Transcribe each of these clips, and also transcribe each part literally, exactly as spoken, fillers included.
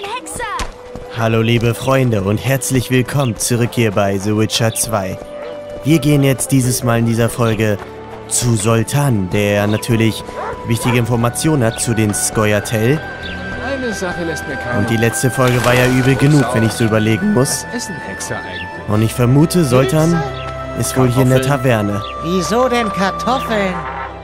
ein Hexer! Hallo liebe Freunde und herzlich willkommen zurück hier bei The Witcher zwei. Wir gehen jetzt dieses Mal in dieser Folge zu Zoltan, der natürlich wichtige Informationen hat zu den Scoia'tael. Eine Sache lässt mir keiner. Und die letzte Folge war ja übel genug, wenn ich so überlegen muss. Was ist ein Hexer eigentlich? Und ich vermute, Zoltan ist wohl hier in der Taverne. Wieso denn Kartoffeln?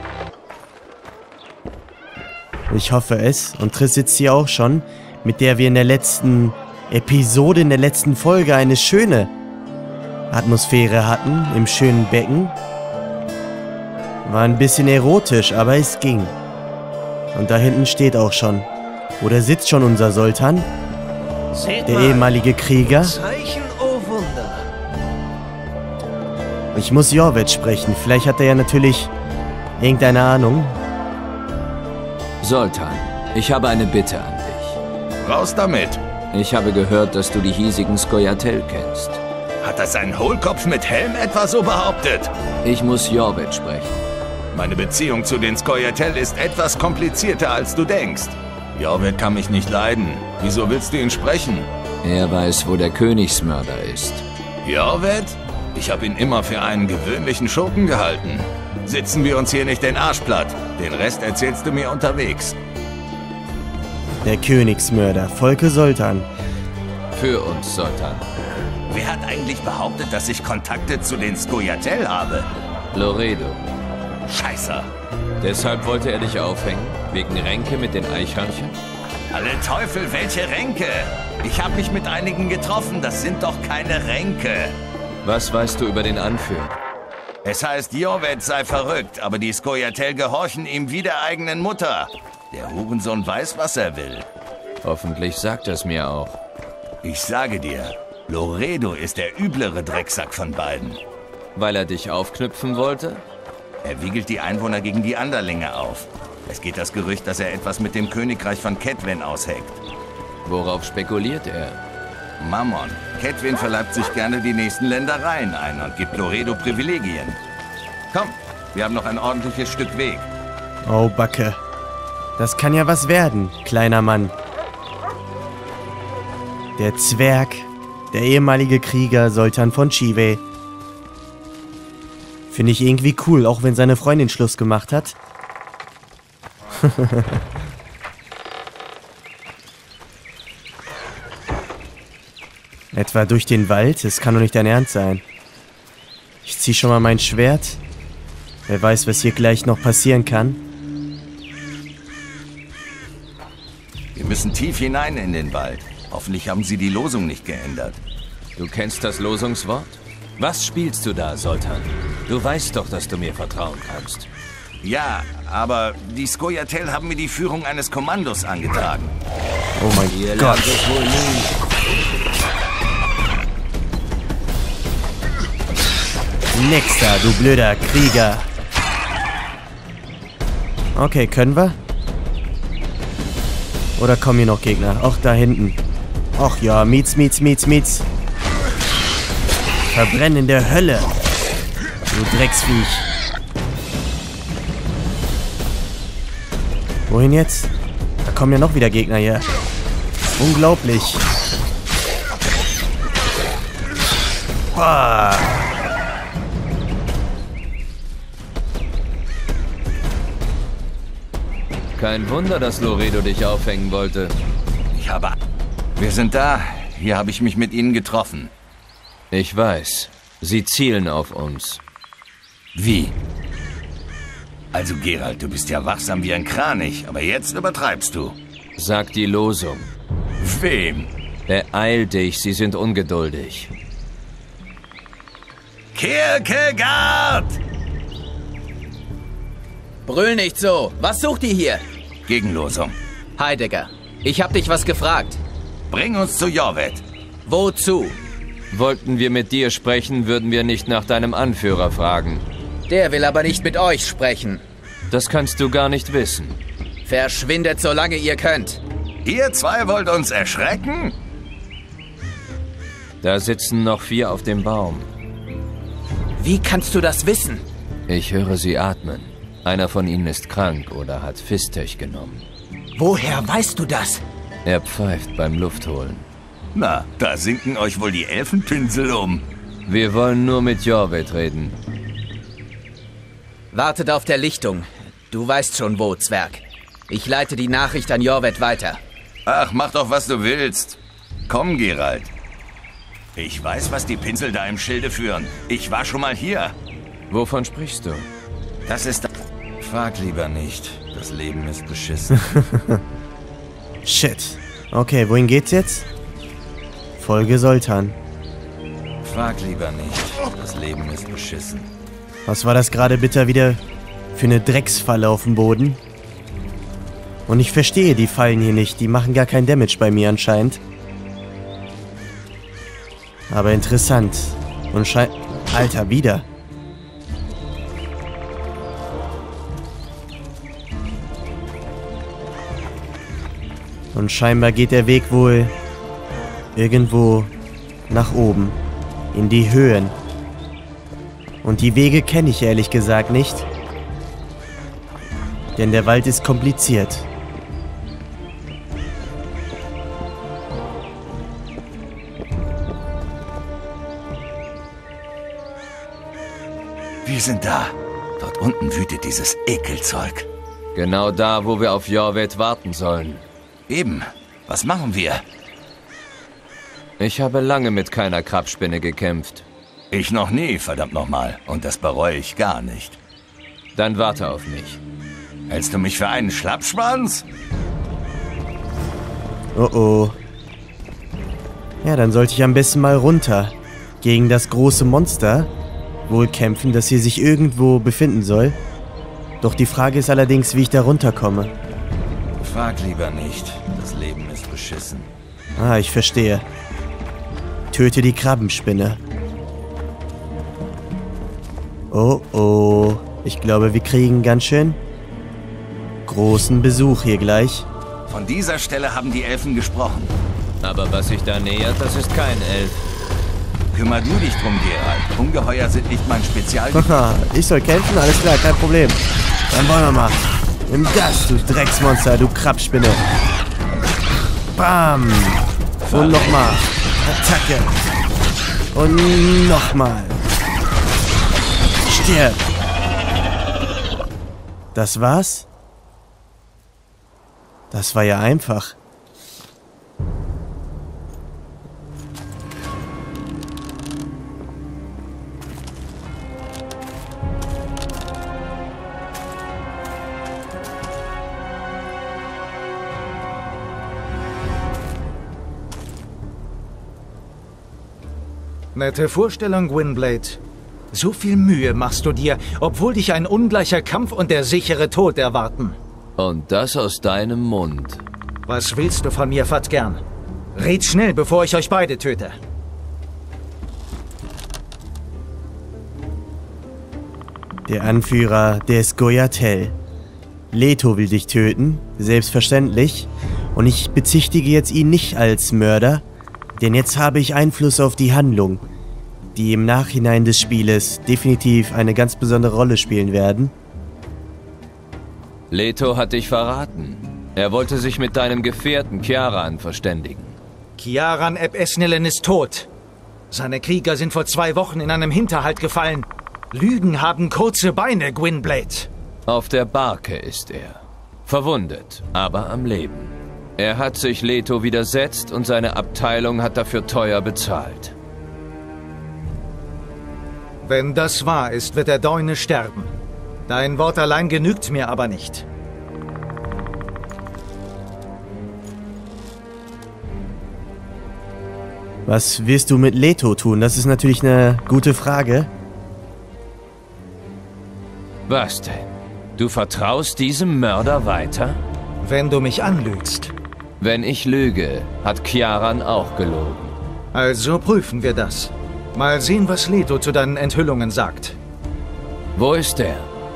Ich hoffe es. Und Triss sitzt hier auch schon, mit der wir in der letzten Episode, in der letzten Folge eine schöne Atmosphäre hatten, im schönen Becken. War ein bisschen erotisch, aber es ging. Und da hinten steht auch schon, oder sitzt schon unser Zoltan, Seht der mal, ehemalige Krieger. Zeichen, oh Wunder. Ich muss Jorvet sprechen, vielleicht hat er ja natürlich irgendeine Ahnung. Zoltan, ich habe eine Bitte an dich. Raus damit! Ich habe gehört, dass du die hiesigen Scoia'tael kennst. Hat das ein Hohlkopf mit Helm etwa so behauptet? Ich muss Jorvet sprechen. Meine Beziehung zu den Scoia'tael ist etwas komplizierter, als du denkst. Jorvet kann mich nicht leiden. Wieso willst du ihn sprechen? Er weiß, wo der Königsmörder ist. Jorvet? Ich habe ihn immer für einen gewöhnlichen Schurken gehalten. Sitzen wir uns hier nicht den Arsch platt. Den Rest erzählst du mir unterwegs. Der Königsmörder, Volke Zoltan. Für uns, Zoltan. Wer hat eigentlich behauptet, dass ich Kontakte zu den Scoia'tael habe? Loredo. Scheiße. Deshalb wollte er dich aufhängen? Wegen Ränke mit den Eichhörnchen? Alle Teufel, welche Ränke? Ich habe mich mit einigen getroffen, das sind doch keine Ränke. Was weißt du über den Anführer? Es heißt, Jorvet sei verrückt, aber die Scoia'tael gehorchen ihm wie der eigenen Mutter. Der Hurensohn weiß, was er will. Hoffentlich sagt er es mir auch. Ich sage dir, Loredo ist der üblere Drecksack von beiden. Weil er dich aufknüpfen wollte? Er wiegelt die Einwohner gegen die Anderlinge auf. Es geht das Gerücht, dass er etwas mit dem Königreich von Cedwen ausheckt. Worauf spekuliert er? Mammon. Cedwen verleibt sich gerne die nächsten Ländereien ein und gibt Loredo Privilegien. Komm, wir haben noch ein ordentliches Stück Weg. Oh, Backe. Das kann ja was werden, kleiner Mann. Der Zwerg, der ehemalige Krieger Zoltan von Chivay. Finde ich irgendwie cool, auch wenn seine Freundin Schluss gemacht hat. Etwa durch den Wald? Das kann doch nicht dein Ernst sein. Ich zieh schon mal mein Schwert. Wer weiß, was hier gleich noch passieren kann. Wir müssen tief hinein in den Wald. Hoffentlich haben sie die Losung nicht geändert. Du kennst das Losungswort? Was spielst du da, Zoltan? Du weißt doch, dass du mir vertrauen kannst. Ja, aber die Scoia'tael haben mir die Führung eines Kommandos angetragen. Oh mein Ihr Gott. lernt es wohl nie. Nächster, du blöder Krieger. Okay, können wir? Oder kommen hier noch Gegner? Ach, da hinten. Ach ja, Mietz, Mietz, Mietz, Mietz. Verbrennen in der Hölle. Du Drecksviech. Wohin jetzt? Da kommen ja noch wieder Gegner hier. Unglaublich. Boah. Kein Wunder, dass Loredo dich aufhängen wollte. Ich habe... Wir sind da. Hier habe ich mich mit ihnen getroffen. Ich weiß. Sie zielen auf uns. Wie? Also Geralt, du bist ja wachsam wie ein Kranich, aber jetzt übertreibst du. Sag die Losung. Wem? Beeil dich, sie sind ungeduldig. Kierkegaard! Brüll nicht so. Was sucht ihr hier? Gegenlosung. Heidegger, ich hab dich was gefragt. Bring uns zu Jorvet. Wozu? Wollten wir mit dir sprechen, würden wir nicht nach deinem Anführer fragen. Der will aber nicht mit euch sprechen. Das kannst du gar nicht wissen. Verschwindet, solange ihr könnt. Ihr zwei wollt uns erschrecken? Da sitzen noch vier auf dem Baum. Wie kannst du das wissen? Ich höre sie atmen. Einer von ihnen ist krank oder hat Fistech genommen. Woher weißt du das? Er pfeift beim Luftholen. Na, da sinken euch wohl die Elfenpinsel um. Wir wollen nur mit Jorved reden. Wartet auf der Lichtung. Du weißt schon wo, Zwerg. Ich leite die Nachricht an Jorved weiter. Ach, mach doch, was du willst. Komm, Geralt. Ich weiß, was die Pinsel da im Schilde führen. Ich war schon mal hier. Wovon sprichst du? Das ist... Frag lieber nicht. Das Leben ist beschissen. Shit. Okay, wohin geht's jetzt? Folge Zoltan. Frag lieber nicht. Das Leben ist beschissen. Was war das gerade bitte wieder für eine Drecksfalle auf dem Boden? Und ich verstehe die Fallen hier nicht. Die machen gar keinen Damage bei mir anscheinend. Aber interessant. Und scheint... Alter, wieder. Und scheinbar geht der Weg wohl irgendwo nach oben. In die Höhen. Und die Wege kenne ich ehrlich gesagt nicht. Denn der Wald ist kompliziert. Wir sind da. Dort unten wütet dieses Ekelzeug. Genau da, wo wir auf Jorved warten sollen. Eben. Was machen wir? Ich habe lange mit keiner Krabspinne gekämpft. Ich noch nie, verdammt nochmal. Und das bereue ich gar nicht. Dann warte auf mich. Hältst du mich für einen Schlappschwanz? Oh oh. Ja, dann sollte ich am besten mal runter. Gegen das große Monster wohl kämpfen, das hier sich irgendwo befinden soll. Doch die Frage ist allerdings, wie ich da runterkomme. Frag lieber nicht. Das Leben ist beschissen. Ah, ich verstehe. Töte die Krabbenspinne. Oh oh. Ich glaube, wir kriegen ganz schön großen Besuch hier gleich. Von dieser Stelle haben die Elfen gesprochen. Aber was sich da nähert, das ist kein Elf. Kümmer du dich drum, Geralt. Ungeheuer sind nicht mein Spezialgebiet. Haha, ich soll kämpfen? Alles klar, kein Problem. Dann wollen wir mal. Nimm das, du Drecksmonster, du Krabspinne. Bam. Und nochmal. Attacke. Und nochmal. Stirb. Das war's? Das war ja einfach. Nette Vorstellung, Gwynblade. So viel Mühe machst du dir, obwohl dich ein ungleicher Kampf und der sichere Tod erwarten. Und das aus deinem Mund. Was willst du von mir, Fatgern? Red schnell, bevor ich euch beide töte. Der Anführer der Scoia'tael. Leto will dich töten, selbstverständlich. Und ich bezichtige jetzt ihn nicht als Mörder, denn jetzt habe ich Einfluss auf die Handlung, die im Nachhinein des Spieles definitiv eine ganz besondere Rolle spielen werden. Leto hat dich verraten. Er wollte sich mit deinem Gefährten Kiaran verständigen. Kiaran eb Esnillen ist tot. Seine Krieger sind vor zwei Wochen in einem Hinterhalt gefallen. Lügen haben kurze Beine, Gwynblade. Auf der Barke ist er. Verwundet, aber am Leben. Er hat sich Leto widersetzt und seine Abteilung hat dafür teuer bezahlt. Wenn das wahr ist, wird der Däune sterben. Dein Wort allein genügt mir aber nicht. Was wirst du mit Leto tun? Das ist natürlich eine gute Frage. Was denn? Du vertraust diesem Mörder weiter? Wenn du mich anlügst. Wenn ich lüge, hat Kiaran auch gelogen. Also prüfen wir das. Mal sehen, was Leto zu deinen Enthüllungen sagt. Wo ist er?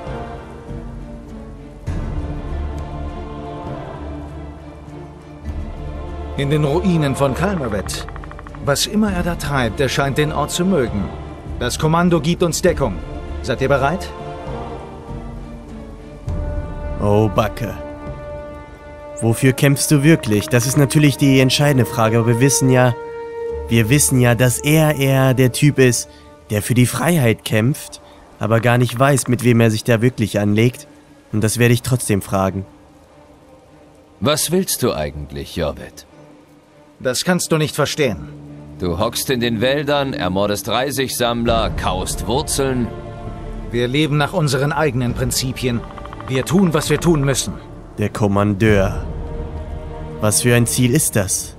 In den Ruinen von Kalmavet. Was immer er da treibt, er scheint den Ort zu mögen. Das Kommando gibt uns Deckung. Seid ihr bereit? Oh, Backe. Wofür kämpfst du wirklich? Das ist natürlich die entscheidende Frage, aber wir wissen ja, wir wissen ja, dass er eher der Typ ist, der für die Freiheit kämpft, aber gar nicht weiß, mit wem er sich da wirklich anlegt. Und das werde ich trotzdem fragen. Was willst du eigentlich, Jorvet? Das kannst du nicht verstehen. Du hockst in den Wäldern, ermordest Reisigsammler, kaust Wurzeln. Wir leben nach unseren eigenen Prinzipien. Wir tun, was wir tun müssen. Der Kommandeur. Was für ein Ziel ist das?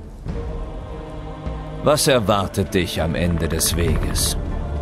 Was erwartet dich am Ende des Weges?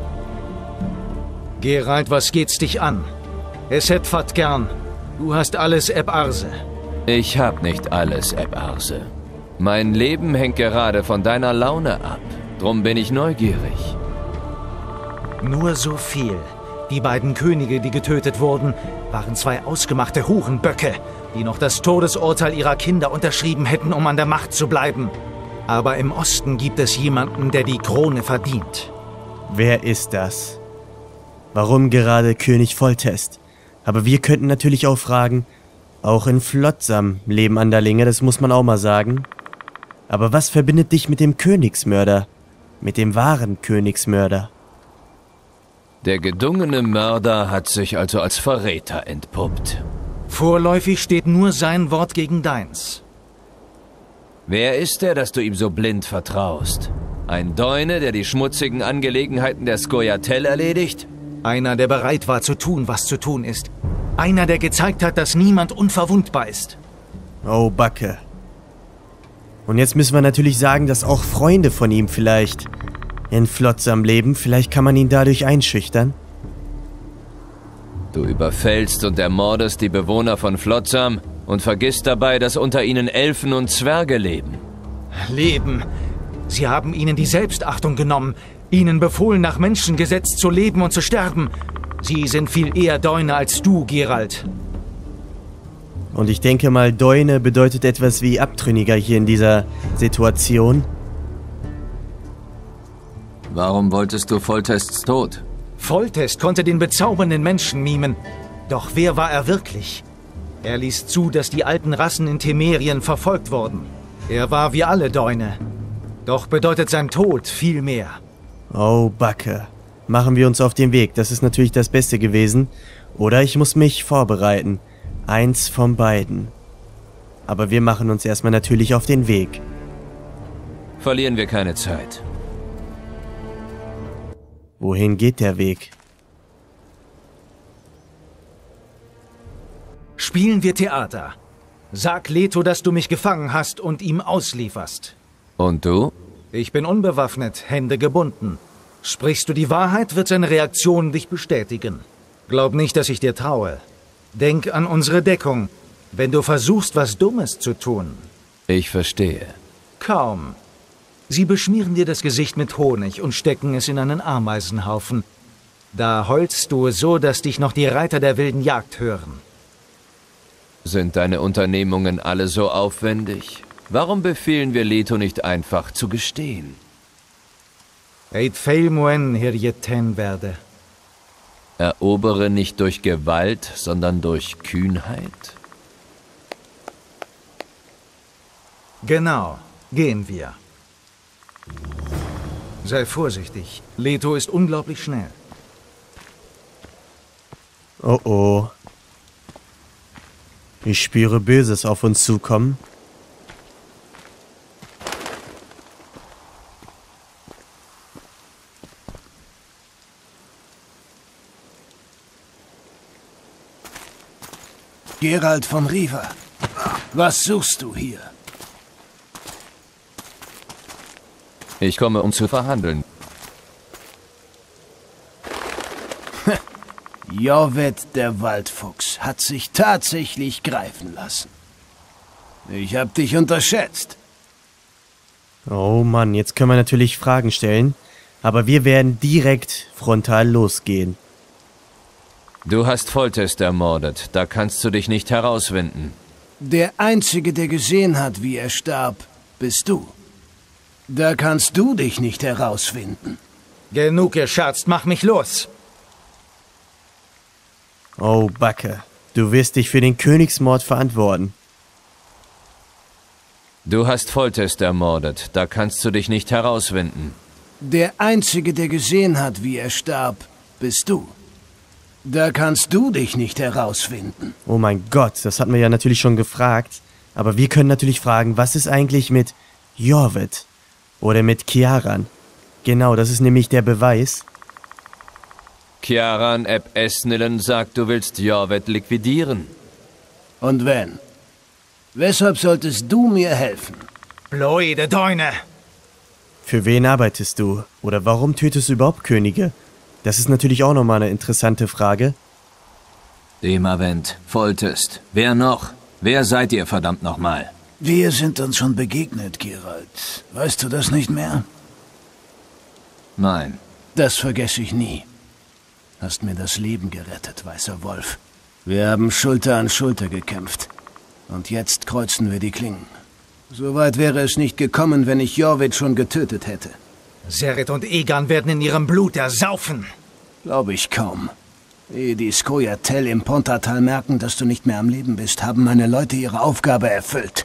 Geralt, was geht's dich an? Es Fat gern. Du hast alles Eb Arse. Ich hab nicht alles, Eb Arse. Mein Leben hängt gerade von deiner Laune ab. Drum bin ich neugierig. Nur so viel. Die beiden Könige, die getötet wurden, waren zwei ausgemachte Hurenböcke, die noch das Todesurteil ihrer Kinder unterschrieben hätten, um an der Macht zu bleiben. Aber im Osten gibt es jemanden, der die Krone verdient. Wer ist das? Warum gerade König Foltest? Aber wir könnten natürlich auch fragen, auch in Flotsam leben Anderlinge, das muss man auch mal sagen. Aber was verbindet dich mit dem Königsmörder? Mit dem wahren Königsmörder? Der gedungene Mörder hat sich also als Verräter entpuppt. Vorläufig steht nur sein Wort gegen deins. Wer ist er, dass du ihm so blind vertraust? Ein Deune, der die schmutzigen Angelegenheiten der Scoia'tael erledigt? Einer, der bereit war zu tun, was zu tun ist. Einer, der gezeigt hat, dass niemand unverwundbar ist. Oh, Backe. Und jetzt müssen wir natürlich sagen, dass auch Freunde von ihm vielleicht in Flotsam leben. Vielleicht kann man ihn dadurch einschüchtern. Du überfällst und ermordest die Bewohner von Flotsam und vergisst dabei, dass unter ihnen Elfen und Zwerge leben. Leben? Sie haben ihnen die Selbstachtung genommen, ihnen befohlen, nach Menschengesetz zu leben und zu sterben. Sie sind viel eher Deune als du, Geralt. Und ich denke mal, Deune bedeutet etwas wie Abtrünniger hier in dieser Situation. Warum wolltest du Foltests Tod? Foltest konnte den bezaubernden Menschen mimen. Doch wer war er wirklich? Er ließ zu, dass die alten Rassen in Temerien verfolgt wurden. Er war wie alle Deune. Doch bedeutet sein Tod viel mehr. Oh, Backe. Machen wir uns auf den Weg. Das ist natürlich das Beste gewesen. Oder ich muss mich vorbereiten. Eins von beiden. Aber wir machen uns erstmal natürlich auf den Weg. Verlieren wir keine Zeit. Wohin geht der Weg? Spielen wir Theater. Sag Leto, dass du mich gefangen hast und ihm auslieferst. Und du? Ich bin unbewaffnet, Hände gebunden. Sprichst du die Wahrheit, wird seine Reaktion dich bestätigen. Glaub nicht, dass ich dir traue. Denk an unsere Deckung, wenn du versuchst, was Dummes zu tun. Ich verstehe. Kaum. Sie beschmieren dir das Gesicht mit Honig und stecken es in einen Ameisenhaufen. Da heulst du so, dass dich noch die Reiter der wilden Jagd hören. Sind deine Unternehmungen alle so aufwendig? Warum befehlen wir Leto nicht einfach zu gestehen? Eit feil moen hier jeten werde. Erobere nicht durch Gewalt, sondern durch Kühnheit? Genau, gehen wir. Sei vorsichtig. Leto ist unglaublich schnell. Oh oh. Ich spüre Böses auf uns zukommen. Geralt von Riva, was suchst du hier? Ich komme, um zu verhandeln. Jorvet der Waldfuchs hat sich tatsächlich greifen lassen. Ich hab dich unterschätzt. Oh Mann, jetzt können wir natürlich Fragen stellen, aber wir werden direkt frontal losgehen. Du hast Foltest ermordet, da kannst du dich nicht herauswinden. Der Einzige, der gesehen hat, wie er starb, bist du. Da kannst du dich nicht herausfinden. Genug gescherzt, mach mich los. Oh, Backe, du wirst dich für den Königsmord verantworten. Du hast Foltest ermordet. Da kannst du dich nicht herauswinden. Der Einzige, der gesehen hat, wie er starb, bist du. Da kannst du dich nicht herausfinden. Oh mein Gott, das hatten wir ja natürlich schon gefragt. Aber wir können natürlich fragen, was ist eigentlich mit Jorved? Oder mit Kiaran? Genau, das ist nämlich der Beweis. Kiaran eb Esnillen sagt, du willst Jorved liquidieren. Und wenn? Weshalb solltest du mir helfen? Blöde Deune! Für wen arbeitest du? Oder warum tötest du überhaupt Könige? Das ist natürlich auch nochmal eine interessante Frage. Demavent, Foltest. Wer noch? Wer seid ihr, verdammt nochmal? Wir sind uns schon begegnet, Geralt. Weißt du das nicht mehr? Nein. Das vergesse ich nie. Hast mir das Leben gerettet, weißer Wolf. Wir haben Schulter an Schulter gekämpft. Und jetzt kreuzen wir die Klingen. Soweit wäre es nicht gekommen, wenn ich Jorved schon getötet hätte. Seret und Egan werden in ihrem Blut ersaufen. Glaube ich kaum. Ehe die Skoyatel im Pontatal merken, dass du nicht mehr am Leben bist, haben meine Leute ihre Aufgabe erfüllt.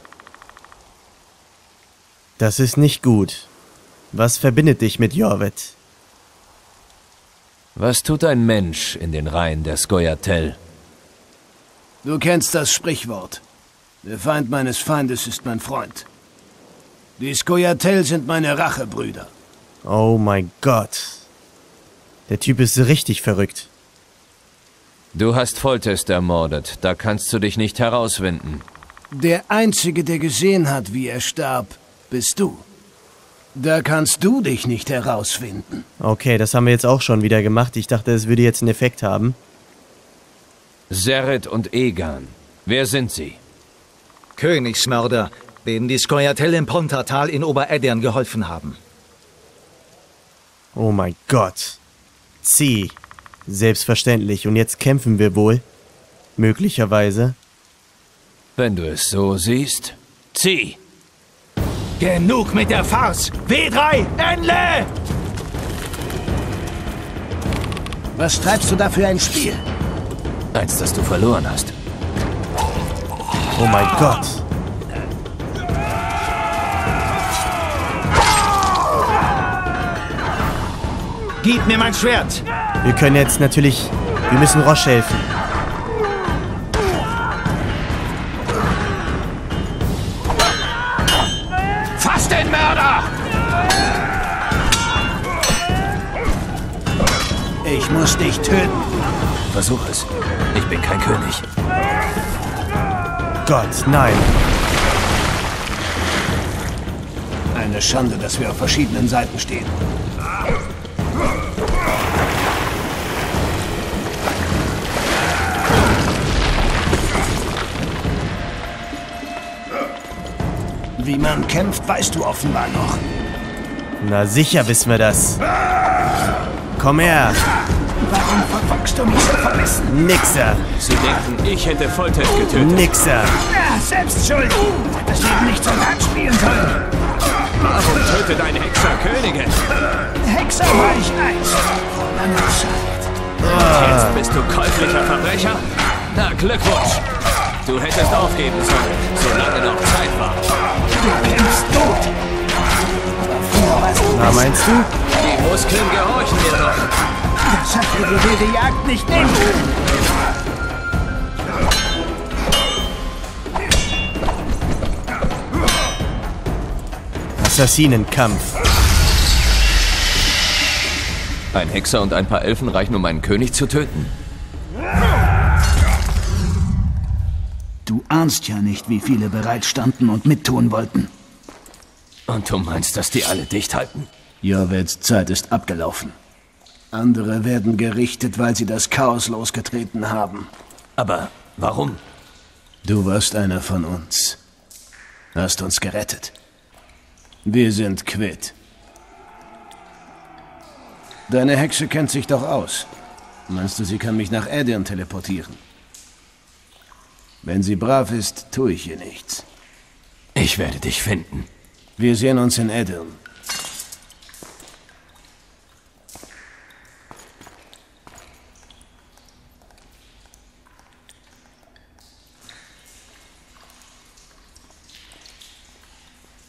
Das ist nicht gut. Was verbindet dich mit Jorved? Was tut ein Mensch in den Reihen der Skoyatel? Du kennst das Sprichwort. Der Feind meines Feindes ist mein Freund. Die Skoyatel sind meine Rachebrüder. Oh mein Gott. Der Typ ist richtig verrückt. Du hast Foltest ermordet. Da kannst du dich nicht herauswinden. Der Einzige, der gesehen hat, wie er starb, bist du. Da kannst du dich nicht herausfinden. Okay, das haben wir jetzt auch schon wieder gemacht. Ich dachte, es würde jetzt einen Effekt haben. Seret und Egan. Wer sind sie? Königsmörder, denen die Skoyatel im Pontatal in Obereddern geholfen haben. Oh mein Gott. Zieh. Selbstverständlich. Und jetzt kämpfen wir wohl. Möglicherweise. Wenn du es so siehst, zieh! Genug mit der Farce! W drei, Enle! Was treibst du da für ein Spiel? Eins, das du verloren hast. Oh mein Gott. Gib mir mein Schwert! Wir können jetzt natürlich... Wir müssen Roche helfen. Fass den Mörder! Ich muss dich töten. Versuch es. Ich bin kein König. Gott, nein. Eine Schande, dass wir auf verschiedenen Seiten stehen. Wie man kämpft, weißt du offenbar noch. Na sicher wissen wir das. Komm her. Warum verfolgst du mich so vermessen? Nixer. Sie denken, ich hätte Foltest getötet. Nixer. Ja, selbst schuld. Das Leben nicht so hart spielen sollen. Warum tötet ein Hexer Könige? Hexer war ich eins. Vor langer Zeit. Jetzt bist du käuflicher Verbrecher? Na, Glückwunsch. Du hättest aufgeben sollen, solange noch Zeit war. Du kämpfst tot. Aber früher warst du Na, meinst du? Die Muskeln gehorchen dir doch. Das hat dir die wilde Jagd nicht nehmen können. Assassinenkampf. Ein Hexer und ein paar Elfen reichen, um einen König zu töten. Du ahnst ja nicht, wie viele bereit standen und mittun wollten. Und du meinst, dass die alle dicht halten? Jorveds Zeit ist abgelaufen. Andere werden gerichtet, weil sie das Chaos losgetreten haben. Aber warum? Du warst einer von uns. Hast uns gerettet. Wir sind quitt. Deine Hexe kennt sich doch aus. Meinst du, sie kann mich nach Aedirn teleportieren? Wenn sie brav ist, tue ich ihr nichts. Ich werde dich finden. Wir sehen uns in Aedirn.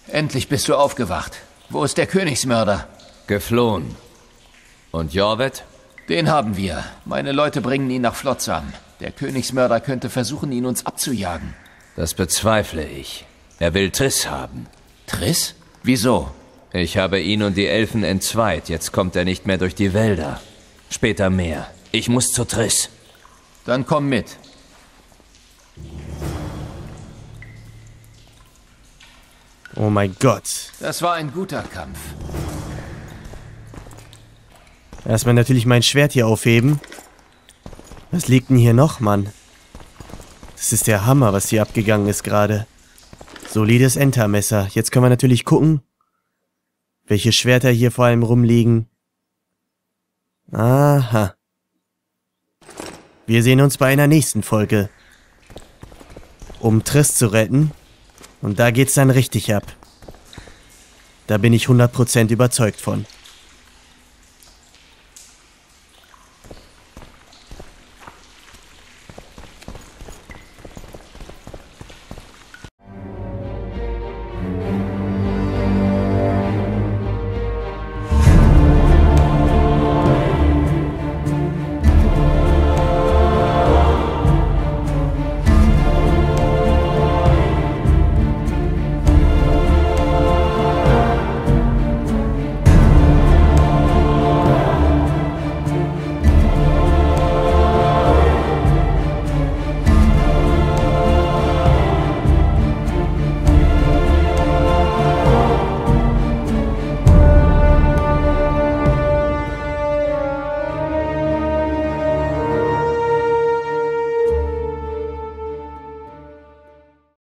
Endlich bist du aufgewacht. Wo ist der Königsmörder? Geflohen. Und Jorvet? Den haben wir. Meine Leute bringen ihn nach Flotsam. Der Königsmörder könnte versuchen, ihn uns abzujagen. Das bezweifle ich. Er will Triss haben. Triss? Wieso? Ich habe ihn und die Elfen entzweit. Jetzt kommt er nicht mehr durch die Wälder. Später mehr. Ich muss zu Triss. Dann komm mit. Oh mein Gott. Das war ein guter Kampf. Erstmal natürlich mein Schwert hier aufheben. Was liegt denn hier noch, Mann? Das ist der Hammer, was hier abgegangen ist gerade. Solides Entermesser. Jetzt können wir natürlich gucken, welche Schwerter hier vor allem rumliegen. Aha. Wir sehen uns bei einer nächsten Folge. Um Triss zu retten. Und da geht's dann richtig ab. Da bin ich hundert Prozent überzeugt von.